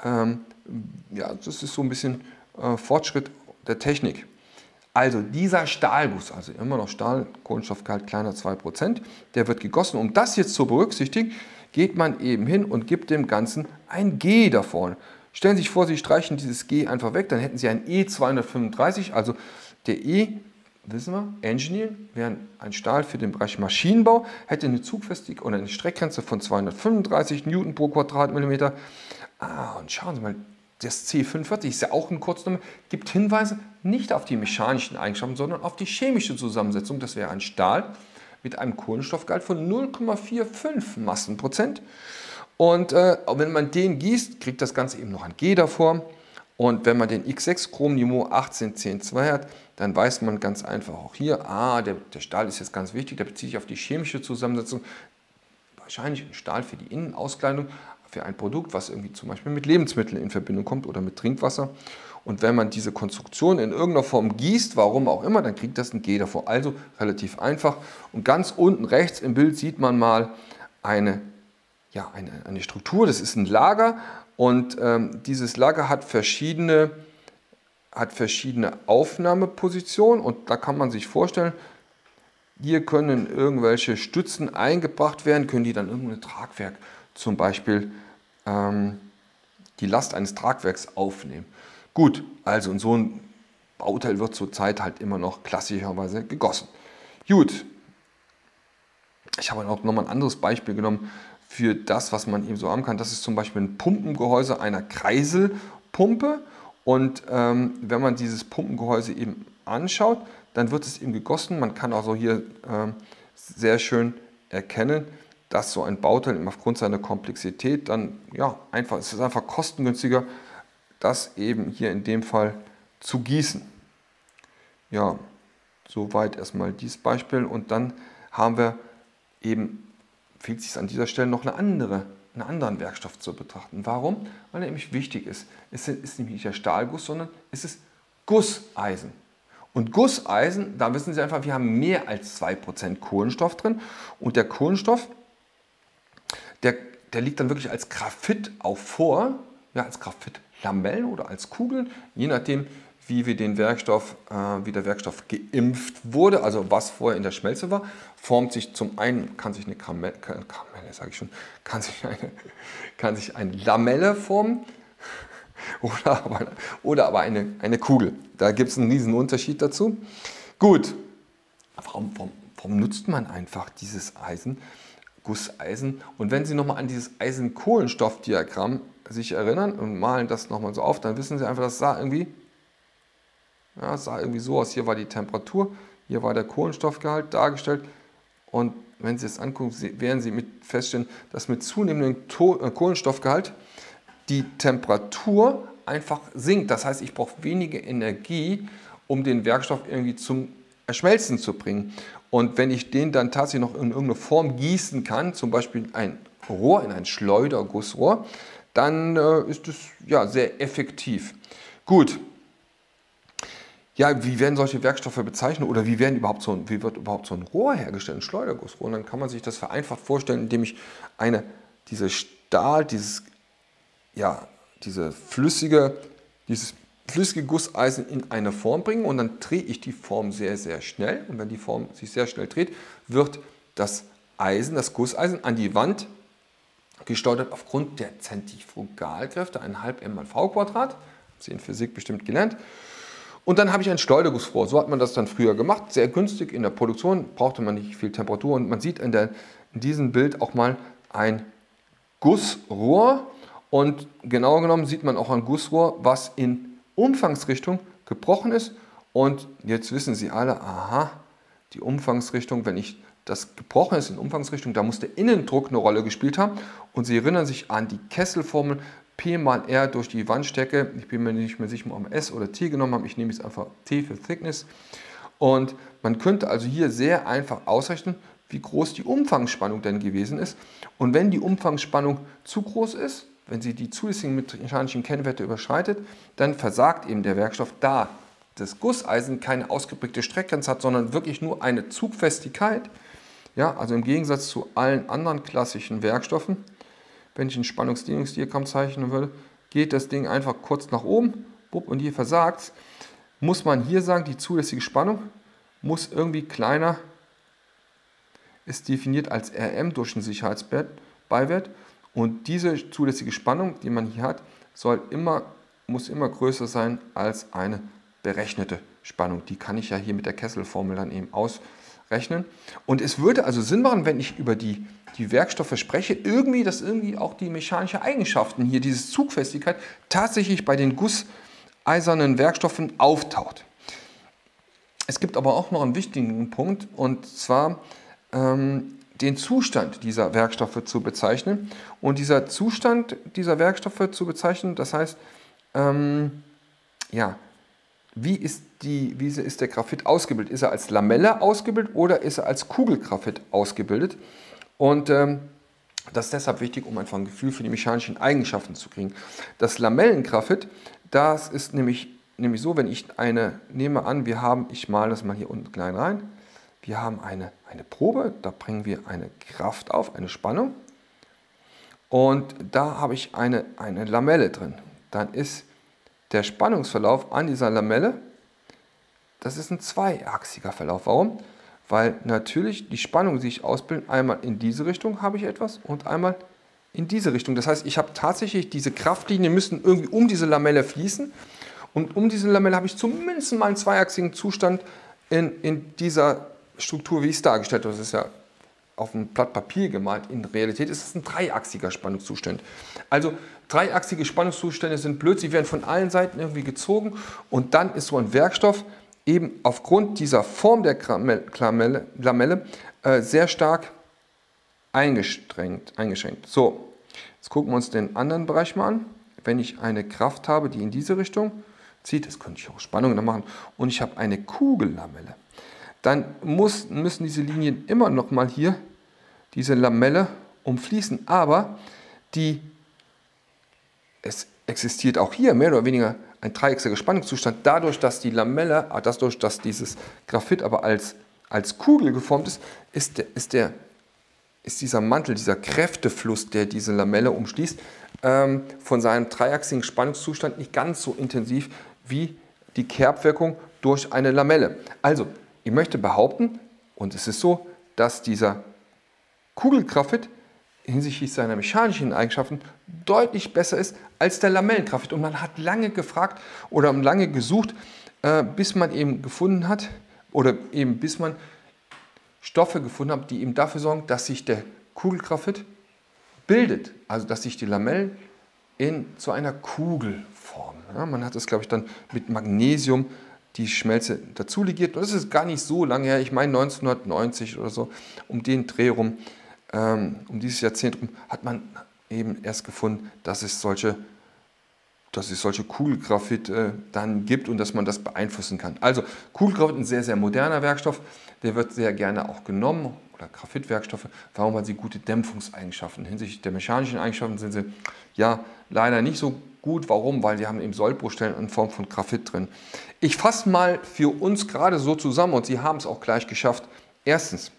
ja, das ist so ein bisschen Fortschritt der Technik. Also dieser Stahlguss, also immer noch Stahl, Kohlenstoffgehalt kleiner 2%, der wird gegossen. Um das jetzt zu berücksichtigen, geht man eben hin und gibt dem Ganzen ein G da vorne. Stellen Sie sich vor, Sie streichen dieses G einfach weg, dann hätten Sie ein E235, also der E, wissen wir, Engineering, wäre ein Stahl für den Bereich Maschinenbau, hätte eine Zugfestigkeit oder eine Streckgrenze von 235 Newton pro Quadratmillimeter. Und schauen Sie mal, das C45 ist ja auch ein Kurzname, gibt Hinweise nicht auf die mechanischen Eigenschaften, sondern auf die chemische Zusammensetzung. Das wäre ein Stahl mit einem Kohlenstoffgehalt von 0,45 Massenprozent. Und wenn man den gießt, kriegt das Ganze eben noch ein G davor. Und wenn man den X6 Chrom-Nimo 1810-2 hat, dann weiß man ganz einfach auch hier, der Stahl ist jetzt ganz wichtig, der bezieht sich auf die chemische Zusammensetzung. Wahrscheinlich ein Stahl für die Innenauskleidung. für ein Produkt, was irgendwie zum Beispiel mit Lebensmitteln in Verbindung kommt oder mit Trinkwasser. Und wenn man diese Konstruktion in irgendeiner Form gießt, warum auch immer, dann kriegt das ein G davor. Also relativ einfach. Und ganz unten rechts im Bild sieht man mal eine Struktur. Das ist ein Lager und dieses Lager hat verschiedene Aufnahmepositionen und da kann man sich vorstellen, hier können irgendwelche Stützen eingebracht werden, können die dann irgendein Tragwerk, zum Beispiel die Last eines Tragwerks aufnehmen. Gut, also in so ein Bauteil wird zurzeit halt immer noch klassischerweise gegossen. Gut, ich habe auch nochmal ein anderes Beispiel genommen für das, was man eben so haben kann. Das ist zum Beispiel ein Pumpengehäuse einer Kreiselpumpe. Und wenn man dieses Pumpengehäuse eben anschaut, dann wird es eben gegossen. Man kann also hier sehr schön erkennen, dass so ein Bauteil eben aufgrund seiner Komplexität dann es ist einfach kostengünstiger, das eben hier in dem Fall zu gießen. Ja, soweit erstmal dieses Beispiel und dann haben wir eben, fehlt es sich an dieser Stelle noch einen anderen Werkstoff zu betrachten. Warum? Weil er nämlich wichtig ist. Es ist nämlich nicht der Stahlguss, sondern es ist Gusseisen. Und Gusseisen, da wissen Sie einfach, wir haben mehr als 2% Kohlenstoff drin und der Kohlenstoff, der liegt dann wirklich als Graphit auch vor, ja, als Graphitlamellen oder als Kugeln, je nachdem, wie der Werkstoff geimpft wurde, also was vorher in der Schmelze war, formt sich zum einen, kann sich eine Lamelle formen oder aber eine Kugel. Da gibt es einen riesen Unterschied dazu. Gut, warum nutzt man einfach dieses Eisen, Gusseisen? Und wenn Sie nochmal an dieses Eisen-Kohlenstoff-Diagramm sich erinnern und malen das nochmal so auf, dann wissen Sie einfach, das sah irgendwie so aus. Hier war die Temperatur, hier war der Kohlenstoffgehalt dargestellt. Und wenn Sie es angucken, werden Sie feststellen, dass mit zunehmendem Kohlenstoffgehalt die Temperatur einfach sinkt. Das heißt, ich brauche weniger Energie, um den Werkstoff irgendwie zum Erschmelzen zu bringen. Und wenn ich den dann tatsächlich noch in irgendeine Form gießen kann, zum Beispiel ein Rohr, in ein Schleudergussrohr, dann ist es ja sehr effektiv. Gut. Ja, wie werden solche Werkstoffe bezeichnet oder wie wird überhaupt so ein Rohr hergestellt, ein Schleudergussrohr? Und dann kann man sich das vereinfacht vorstellen, indem ich dieses flüssige Gusseisen in eine Form bringe und dann drehe ich die Form sehr, sehr schnell. Und wenn die Form sich sehr schnell dreht, wird das Gusseisen an die Wand gesteuert aufgrund der Zentrifugalkräfte, 1,5 m mal v². Haben Sie in Physik bestimmt gelernt. Und dann habe ich ein Schleudergussrohr. So hat man das dann früher gemacht. Sehr günstig in der Produktion, brauchte man nicht viel Temperatur. Und man sieht in diesem Bild auch mal ein Gussrohr. Und genauer genommen sieht man auch ein Gussrohr, was in Umfangsrichtung gebrochen ist. Und jetzt wissen Sie alle, aha, die Umfangsrichtung, wenn das gebrochen ist in Umfangsrichtung, da muss der Innendruck eine Rolle gespielt haben. Und Sie erinnern sich an die Kesselformel, P mal R durch die Wandstärke. Ich bin mir nicht mehr sicher, ob wir S oder T genommen haben. Ich nehme jetzt einfach T für Thickness. Und man könnte also hier sehr einfach ausrechnen, wie groß die Umfangsspannung denn gewesen ist. Und wenn die Umfangsspannung zu groß ist, wenn sie die zulässigen mechanischen Kennwerte überschreitet, dann versagt eben der Werkstoff, da das Gusseisen keine ausgeprägte Streckgrenze hat, sondern wirklich nur eine Zugfestigkeit. Ja, also im Gegensatz zu allen anderen klassischen Werkstoffen. Wenn ich ein Spannungsdehnungsdiagramm zeichnen würde, geht das Ding einfach kurz nach oben und hier versagt es. Muss man hier sagen, die zulässige Spannung muss irgendwie kleiner, ist definiert als Rm durch den Sicherheitsbeiwert. Und diese zulässige Spannung, die man hier hat, muss immer größer sein als eine berechnete Spannung. Die kann ich ja hier mit der Kesselformel dann eben ausrechnen. Und es würde also Sinn machen, wenn ich über die Werkstoffe spreche, dass irgendwie auch die mechanischen Eigenschaften hier, diese Zugfestigkeit, tatsächlich bei den gusseisernen Werkstoffen auftaucht. Es gibt aber auch noch einen wichtigen Punkt, und zwar den Zustand dieser Werkstoffe zu bezeichnen. Und dieser Zustand dieser Werkstoffe zu bezeichnen, das heißt, wie ist der Graphit ausgebildet? Ist er als Lamelle ausgebildet oder ist er als Kugelgraphit ausgebildet? Und Das ist deshalb wichtig, um einfach ein Gefühl für die mechanischen Eigenschaften zu kriegen. Das Lamellengraphit, das ist nämlich so, wenn ich nehme an, ich male das mal hier unten klein rein, wir haben eine Probe, da bringen wir eine Kraft auf, eine Spannung und da habe ich eine Lamelle drin. Dann ist der Spannungsverlauf an dieser Lamelle, das ist ein zweiachsiger Verlauf. Warum? Weil natürlich die Spannung, die sich ausbilden, einmal in diese Richtung habe ich etwas und einmal in diese Richtung. Das heißt, ich habe tatsächlich diese Kraftlinien müssen irgendwie um diese Lamelle fließen und um diese Lamelle habe ich zumindest mal einen zweiachsigen Zustand in dieser Struktur, wie ich es dargestellt habe. Das ist ja auf einem Blatt Papier gemalt. In Realität ist es ein dreiachsiger Spannungszustand. Also dreiachsige Spannungszustände sind blöd, sie werden von allen Seiten irgendwie gezogen und dann ist so ein Werkstoff eben aufgrund dieser Form der Lamelle sehr stark eingeschränkt. So, jetzt gucken wir uns den anderen Bereich mal an. Wenn ich eine Kraft habe, die in diese Richtung zieht, das könnte ich auch Spannungen machen, und ich habe eine Kugellamelle, dann müssen diese Linien immer noch mal hier diese Lamelle umfließen, aber es existiert auch hier mehr oder weniger ein dreiachsiger Spannungszustand, dadurch, dass die Lamelle, dass dieses Graphit aber als Kugel geformt ist, ist dieser Mantel, dieser Kräftefluss, der diese Lamelle umschließt, von seinem dreiachsigen Spannungszustand nicht ganz so intensiv wie die Kerbwirkung durch eine Lamelle. Also, ich möchte behaupten, und es ist so, dass dieser Kugelgraphit hinsichtlich seiner mechanischen Eigenschaften deutlich besser ist als der Lamellengraphit. Und man hat lange gefragt oder lange gesucht, bis man eben gefunden hat, oder eben bis man Stoffe gefunden hat, die eben dafür sorgen, dass sich der Kugelgraphit bildet. Also dass sich die Lamellen zu einer Kugel formen. Ja, man hat es, glaube ich, dann mit Magnesium die Schmelze dazu legiert. Und das ist gar nicht so lange her, ich meine 1990 oder so, um den Dreh rum, um dieses Jahrzehnt rum, hat man eben erst gefunden, dass es solche Kugelgraphit dann gibt und dass man das beeinflussen kann. Also Kugelgraphit ist ein sehr, sehr moderner Werkstoff, der wird sehr gerne auch genommen, oder Graphitwerkstoffe. Warum? Weil sie gute Dämpfungseigenschaften. Hinsichtlich der mechanischen Eigenschaften sind sie ja leider nicht so gut. Warum? Weil sie haben eben Sollbruchstellen in Form von Graphit drin. Ich fasse mal für uns gerade so zusammen und Sie haben es auch gleich geschafft. Erstens,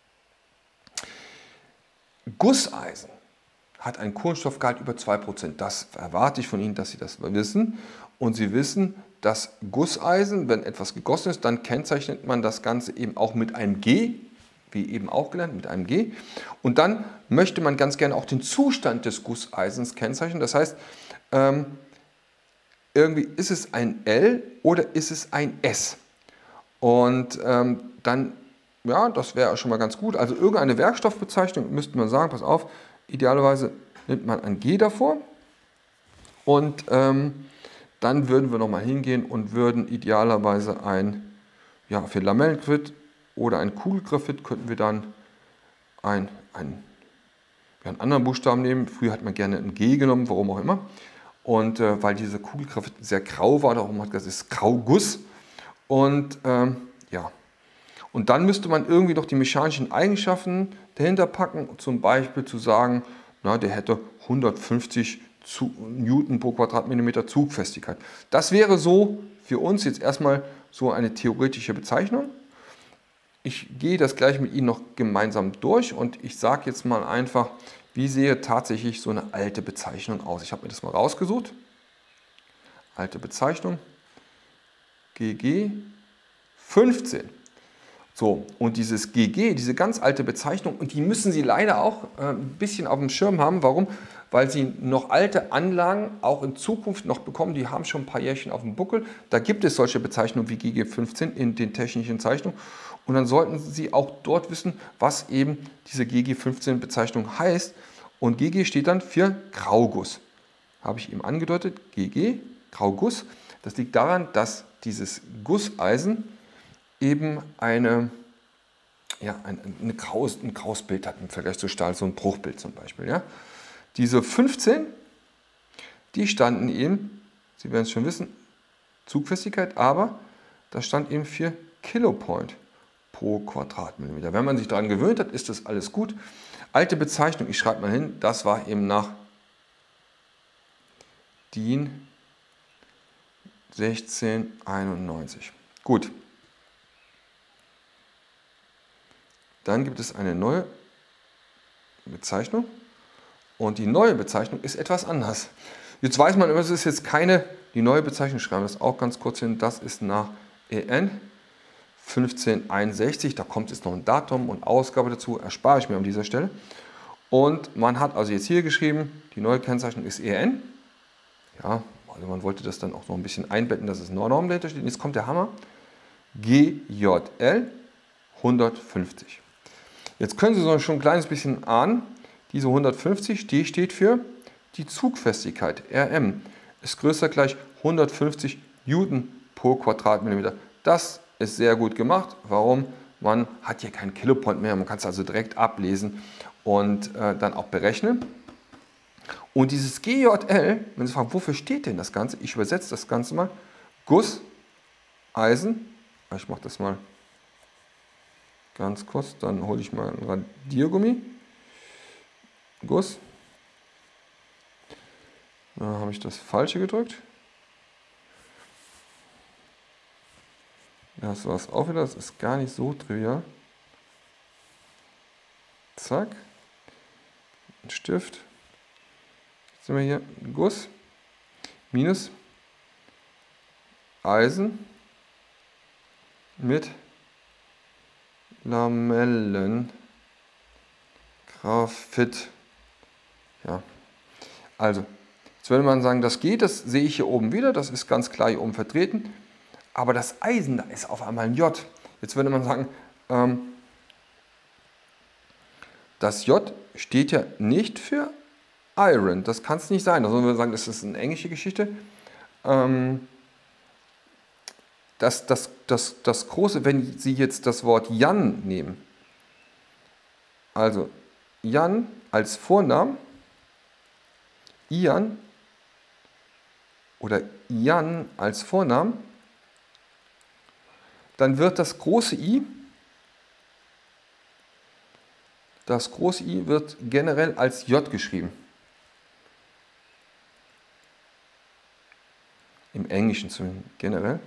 Gusseisen hat einen Kohlenstoffgehalt über 2%. Das erwarte ich von Ihnen, dass Sie das wissen. Und Sie wissen, dass Gusseisen, wenn etwas gegossen ist, dann kennzeichnet man das Ganze eben auch mit einem G, wie eben auch gelernt, mit einem G. Und dann möchte man ganz gerne auch den Zustand des Gusseisens kennzeichnen. Das heißt, irgendwie ist es ein L oder ist es ein S. Und dann, ja, das wäre schon mal ganz gut. Also irgendeine Werkstoffbezeichnung müsste man sagen, pass auf, idealerweise nimmt man ein G davor und dann würden wir nochmal hingehen und würden idealerweise für Lamellengraphit oder ein Kugelgraphit könnten wir dann einen anderen Buchstaben nehmen. Früher hat man gerne ein G genommen, warum auch immer. Und weil dieser Kugelgraphit sehr grau war, darum hat man gesagt, es ist Grauguss. Und ja, und dann müsste man irgendwie noch die mechanischen Eigenschaften dahinter packen, zum Beispiel zu sagen, na, der hätte 150 Newton pro Quadratmillimeter Zugfestigkeit. Das wäre so für uns jetzt erstmal so eine theoretische Bezeichnung. Ich gehe das gleich mit Ihnen noch gemeinsam durch und ich sage jetzt mal einfach, wie sehe tatsächlich so eine alte Bezeichnung aus. Ich habe mir das mal rausgesucht. Alte Bezeichnung, GG 15. So, und dieses GG, diese ganz alte Bezeichnung, und die müssen Sie leider auch ein bisschen auf dem Schirm haben. Warum? Weil Sie noch alte Anlagen auch in Zukunft noch bekommen, die haben schon ein paar Jährchen auf dem Buckel. Da gibt es solche Bezeichnungen wie GG15 in den technischen Zeichnungen. Und dann sollten Sie auch dort wissen, was eben diese GG15-Bezeichnung heißt. Und GG steht dann für Grauguss. Habe ich eben angedeutet, GG, Grauguss. Das liegt daran, dass dieses Gusseisen eben ein graues Bild hat im Vergleich zu Stahl, so ein Bruchbild zum Beispiel. Ja? Diese 15, die standen eben, Sie werden es schon wissen, Zugfestigkeit, aber da stand eben für Kilopoint pro Quadratmillimeter. Wenn man sich daran gewöhnt hat, ist das alles gut. Alte Bezeichnung, ich schreibe mal hin, das war eben nach DIN 1691. Gut. Dann gibt es eine neue Bezeichnung und die neue Bezeichnung ist etwas anders. Jetzt weiß man, es ist jetzt keine, die neue Bezeichnung, schreiben wir das auch ganz kurz hin, das ist nach EN 1561, da kommt jetzt noch ein Datum und Ausgabe dazu, erspare ich mir an dieser Stelle. Und man hat also jetzt hier geschrieben, die neue Kennzeichnung ist EN. Ja, also man wollte das dann auch noch ein bisschen einbetten, dass es Norm dahinter steht. Und jetzt kommt der Hammer, GJL 150. Jetzt können Sie so schon ein kleines bisschen ahnen, diese 150, die steht für die Zugfestigkeit, RM, ist größer gleich 150 Newton pro Quadratmillimeter. Das ist sehr gut gemacht. Warum? Man hat hier keinen Kilopoint mehr, man kann es also direkt ablesen und dann auch berechnen. Und dieses GJL, wenn Sie fragen, wofür steht denn das Ganze? Ich übersetze das Ganze mal. Guss, Eisen, ich mache das mal ganz kurz, dann hole ich mal ein Radiergummi. Guss. Da habe ich das Falsche gedrückt. Das war es auch wieder, das ist gar nicht so trivial. Zack. Ein Stift. Jetzt sind wir hier, Guss. Minus Eisen mit Lamellen. Graphit. Ja. Also, jetzt würde man sagen, das geht, das sehe ich hier oben wieder, das ist ganz klar hier oben vertreten. Aber das Eisen, da ist auf einmal ein J. Jetzt würde man sagen, das J steht ja nicht für Iron. Das kann es nicht sein. Also wir sagen, das ist eine englische Geschichte. Das Große, wenn Sie jetzt das Wort Jan nehmen, also Jan als Vornamen, Ian oder Jan als Vornamen, dann wird das große I wird generell als J geschrieben. Im Englischen zumindest generell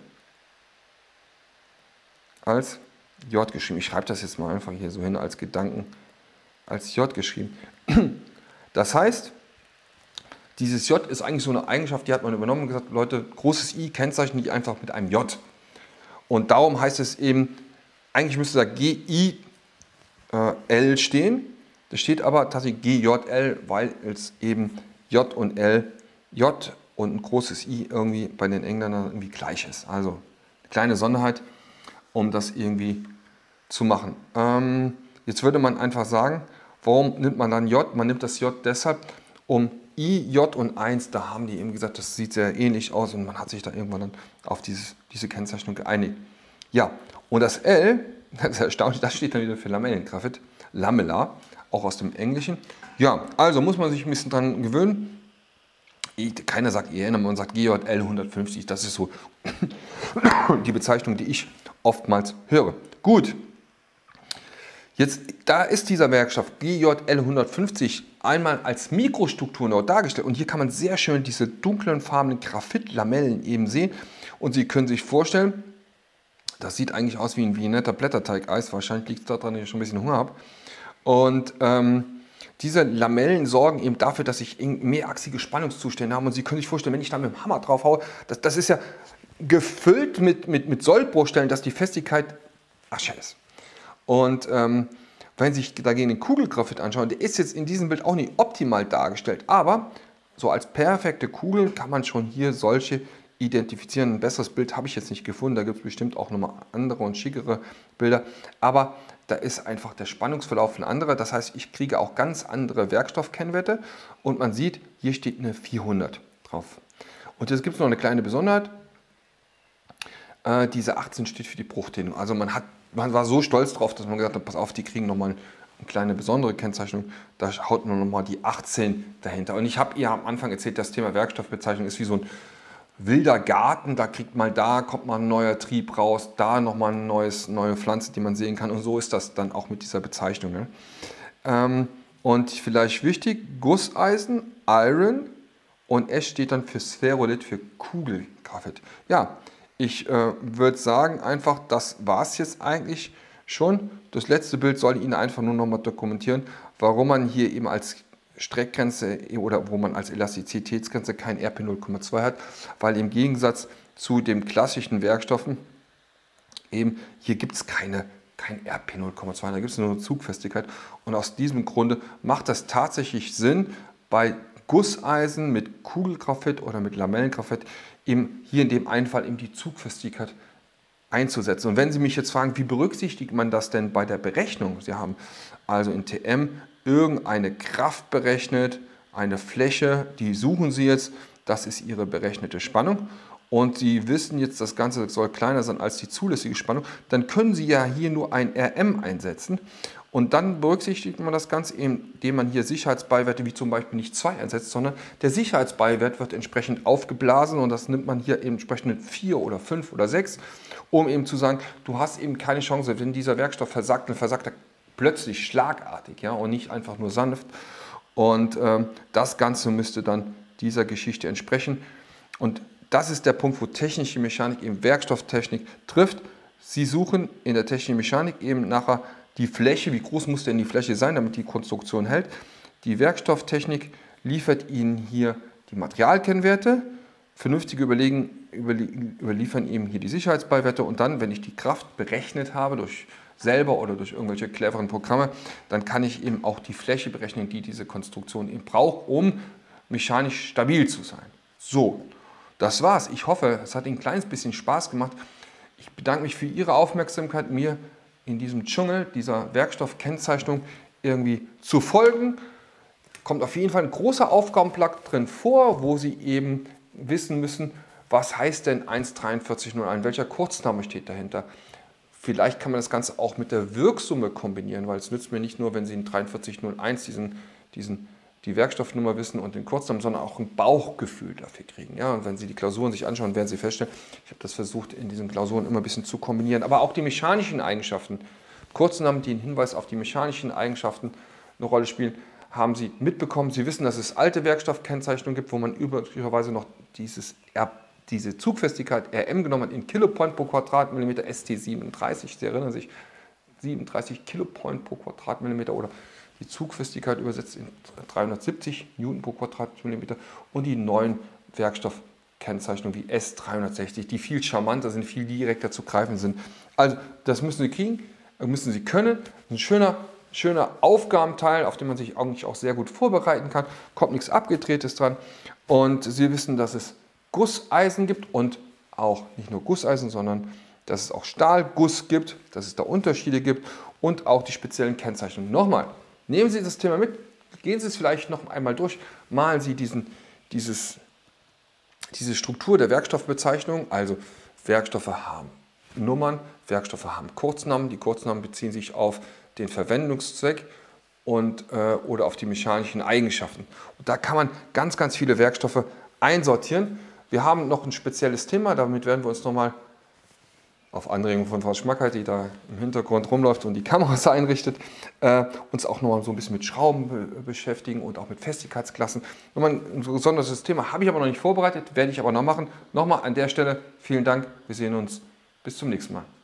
als J geschrieben. Ich schreibe das jetzt mal einfach hier so hin als Gedanken, als J geschrieben. Das heißt, dieses J ist eigentlich so eine Eigenschaft, die hat man übernommen und gesagt, Leute, großes I kennzeichnen die einfach mit einem J. Und darum heißt es eben, eigentlich müsste da GIL stehen. Das steht aber tatsächlich GJL, weil es eben J und L, J und ein großes I irgendwie bei den Engländern irgendwie gleich ist. Also eine kleine Sonderheit, um das irgendwie zu machen. Jetzt würde man einfach sagen, warum nimmt man dann J? Man nimmt das J deshalb, um I, J und 1, da haben die eben gesagt, das sieht sehr ähnlich aus und man hat sich da irgendwann dann auf diese Kennzeichnung geeinigt. Ja, und das L, das ist erstaunlich, das steht dann wieder für Lamellengraphit, Lamella, auch aus dem Englischen. Ja, also muss man sich ein bisschen dran gewöhnen. Keiner sagt EN, man sagt GJL 150, das ist so die Bezeichnung, die ich oftmals höre. Gut. Jetzt, da ist dieser Werkstoff GJL 150 einmal als Mikrostruktur noch dargestellt und hier kann man sehr schön diese dunklen farbenen Graphitlamellen eben sehen und Sie können sich vorstellen, das sieht eigentlich aus wie ein netter Blätterteigeis, wahrscheinlich liegt es daran, dass ich schon ein bisschen Hunger habe. Und diese Lamellen sorgen eben dafür, dass ich mehrachsige Spannungszustände habe und Sie können sich vorstellen, wenn ich da mit dem Hammer drauf haue, das ist ja gefüllt mit Sollbruchstellen, dass die Festigkeit Asche ist. Und wenn Sie sich dagegen den Kugelgraphit anschauen, der ist jetzt in diesem Bild auch nicht optimal dargestellt, aber so als perfekte Kugel kann man schon hier solche identifizieren. Ein besseres Bild habe ich jetzt nicht gefunden, da gibt es bestimmt auch nochmal andere und schickere Bilder, aber da ist einfach der Spannungsverlauf ein anderer, das heißt, ich kriege auch ganz andere Werkstoffkennwerte und man sieht, hier steht eine 400 drauf. Und jetzt gibt es noch eine kleine Besonderheit, diese 18 steht für die Bruchdehnung, also man war so stolz drauf, dass man gesagt hat, pass auf, die kriegen nochmal eine kleine besondere Kennzeichnung, da haut man nochmal die 18 dahinter. Und ich habe ihr am Anfang erzählt, das Thema Werkstoffbezeichnung ist wie so ein wilder Garten, da kommt mal ein neuer Trieb raus, da nochmal eine neue Pflanze, die man sehen kann und so ist das dann auch mit dieser Bezeichnung. Ne? Und vielleicht wichtig, Gusseisen, Iron, und S steht dann für Spherolith, für Kugelgraphit. Ja, ich würde sagen, einfach, das war es jetzt eigentlich schon. Das letzte Bild soll Ihnen einfach nur nochmal dokumentieren, warum man hier eben als Streckgrenze oder wo man als Elastizitätsgrenze kein RP 0,2 hat, weil im Gegensatz zu den klassischen Werkstoffen eben hier gibt es kein RP 0,2, da gibt es nur eine Zugfestigkeit. Und aus diesem Grunde macht das tatsächlich Sinn, bei Gusseisen mit Kugelgraphit oder mit Lamellengraphit eben hier in dem einen Fall eben die Zugfestigkeit einzusetzen. Und wenn Sie mich jetzt fragen, wie berücksichtigt man das denn bei der Berechnung? Sie haben also in TM irgendeine Kraft berechnet, eine Fläche, die suchen Sie jetzt, das ist Ihre berechnete Spannung. Und Sie wissen jetzt, das Ganze soll kleiner sein als die zulässige Spannung, dann können Sie ja hier nur ein RM einsetzen. Und dann berücksichtigt man das Ganze, indem man hier Sicherheitsbeiwerte wie zum Beispiel nicht 2 einsetzt, sondern der Sicherheitsbeiwert wird entsprechend aufgeblasen und das nimmt man hier eben entsprechend mit 4 oder 5 oder 6, um eben zu sagen, du hast eben keine Chance, wenn dieser Werkstoff versagt, dann versagt er plötzlich schlagartig, ja, und nicht einfach nur sanft. Und das Ganze müsste dann dieser Geschichte entsprechen. Und das ist der Punkt, wo technische Mechanik eben Werkstofftechnik trifft. Sie suchen in der technischen Mechanik eben nachher die Fläche, wie groß muss denn die Fläche sein, damit die Konstruktion hält. Die Werkstofftechnik liefert Ihnen hier die Materialkennwerte, vernünftige überliefern eben hier die Sicherheitsbeiwerte und dann, wenn ich die Kraft berechnet habe, durch selber oder durch irgendwelche cleveren Programme, dann kann ich eben auch die Fläche berechnen, die diese Konstruktion eben braucht, um mechanisch stabil zu sein. So, das war's. Ich hoffe, es hat Ihnen ein kleines bisschen Spaß gemacht. Ich bedanke mich für Ihre Aufmerksamkeit, mir in diesem Dschungel dieser Werkstoffkennzeichnung irgendwie zu folgen. Kommt auf jeden Fall ein großer Aufgabenblock drin vor, wo Sie eben wissen müssen, was heißt denn 14301, welcher Kurzname steht dahinter. Vielleicht kann man das Ganze auch mit der Wirksumme kombinieren, weil es nützt mir nicht nur, wenn Sie in 4301 die Werkstoffnummer wissen und den Kurznamen, sondern auch ein Bauchgefühl dafür kriegen. Ja, und wenn Sie die Klausuren sich anschauen, werden Sie feststellen, ich habe das versucht in diesen Klausuren immer ein bisschen zu kombinieren, aber auch die mechanischen Eigenschaften, Kurznamen, die einen Hinweis auf die mechanischen Eigenschaften eine Rolle spielen, haben Sie mitbekommen. Sie wissen, dass es alte Werkstoffkennzeichnungen gibt, wo man üblicherweise noch diese Zugfestigkeit RM genommen hat in Kilopoint pro Quadratmillimeter, ST37, Sie erinnern sich, 37 Kilopoint pro Quadratmillimeter oder die Zugfestigkeit übersetzt in 370 Newton pro Quadratmillimeter und die neuen Werkstoffkennzeichnungen wie S360, die viel charmanter sind, viel direkter zu greifen sind. Also das müssen Sie kriegen, müssen Sie können. Ein schöner Aufgabenteil, auf den man sich eigentlich auch sehr gut vorbereiten kann. Kommt nichts Abgedrehtes dran. Und Sie wissen, dass es Gusseisen gibt und auch nicht nur Gusseisen, sondern dass es auch Stahlguss gibt, dass es da Unterschiede gibt und auch die speziellen Kennzeichnungen. Nochmal, nehmen Sie das Thema mit, gehen Sie es vielleicht noch einmal durch, malen Sie diese Struktur der Werkstoffbezeichnung, also Werkstoffe haben Nummern, Werkstoffe haben Kurznamen, die Kurznamen beziehen sich auf den Verwendungszweck oder auf die mechanischen Eigenschaften. Und da kann man ganz, ganz viele Werkstoffe einsortieren. Wir haben noch ein spezielles Thema, damit werden wir uns nochmal auf Anregung von Frau Schmackheit, die da im Hintergrund rumläuft und die Kameras einrichtet, uns auch nochmal so ein bisschen mit Schrauben beschäftigen und auch mit Festigkeitsklassen. Nochmal ein besonderes Thema habe ich aber noch nicht vorbereitet, werde ich aber noch machen. Nochmal an der Stelle vielen Dank, wir sehen uns bis zum nächsten Mal.